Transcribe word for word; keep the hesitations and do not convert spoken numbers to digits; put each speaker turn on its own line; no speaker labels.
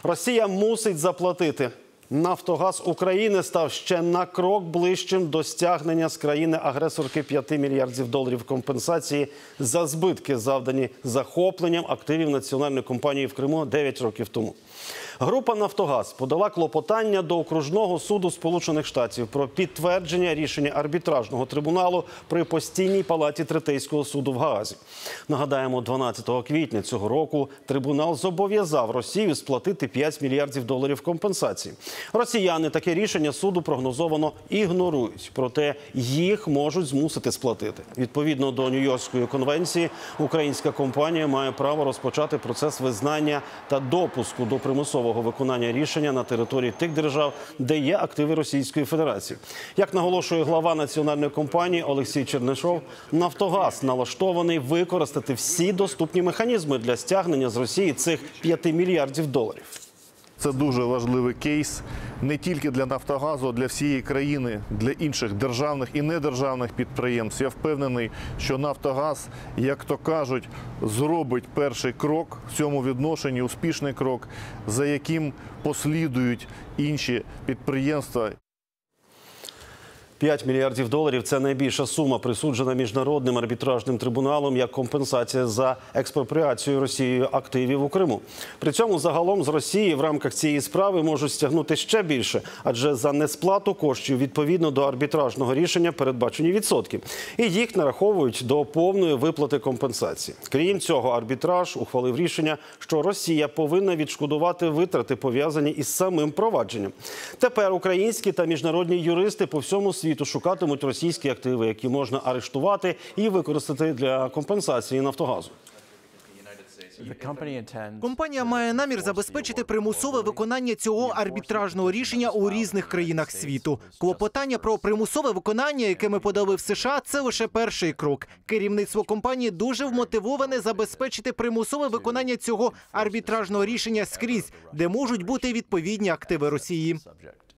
Росія мусить заплатити. «Нафтогаз України» став ще на крок ближчим до стягнення з країни-агресорки п'яти мільярдів доларів компенсації за збитки, завдані захопленням активів національної компанії в Криму дев'ять років тому. Група «Нафтогаз» подала клопотання до Окружного суду Сполучених Штатів про підтвердження рішення арбітражного трибуналу при постійній палаті Третейського суду в Гаазі. Нагадаємо, дванадцятого квітня цього року трибунал зобов'язав Росію сплатити п'ять мільярдів доларів компенсації. Росіяни таке рішення суду прогнозовано ігнорують, проте їх можуть змусити сплатити. Відповідно до Нью-Йоркської конвенції, українська компанія має право розпочати процес визнання та допуску до примусового виконання рішення на території тих держав, де є активи Російської Федерації. Як наголошує глава національної компанії Олексій Чернишов, «Нафтогаз» налаштований використати всі доступні механізми для стягнення з Росії цих п'яти мільярдів доларів.
Це дуже важливий кейс не тільки для «Нафтогазу», а для всієї країни, для інших державних і недержавних підприємств. Я впевнений, що «Нафтогаз», як то кажуть, зробить перший крок в цьому відношенні, успішний крок, за яким послідують інші підприємства.
п'ять мільярдів доларів – це найбільша сума, присуджена Міжнародним арбітражним трибуналом як компенсація за експропріацію Росією активів у Криму. При цьому загалом з Росії в рамках цієї справи можуть стягнути ще більше, адже за несплату коштів відповідно до арбітражного рішення передбачені відсотки. І їх нараховують до повної виплати компенсації. Крім цього, арбітраж ухвалив рішення, що Росія повинна відшкодувати витрати, пов'язані із самим провадженням. Тепер українські та міжнародні юристи по всьому світу шукатимуть російські активи, які можна арештувати і використати для компенсації «Нафтогазу».
Компанія має намір забезпечити примусове виконання цього арбітражного рішення у різних країнах світу. Клопотання про примусове виконання, яке ми подали в США, це лише перший крок. Керівництво компанії дуже вмотивоване забезпечити примусове виконання цього арбітражного рішення скрізь, де можуть бути відповідні активи Росії.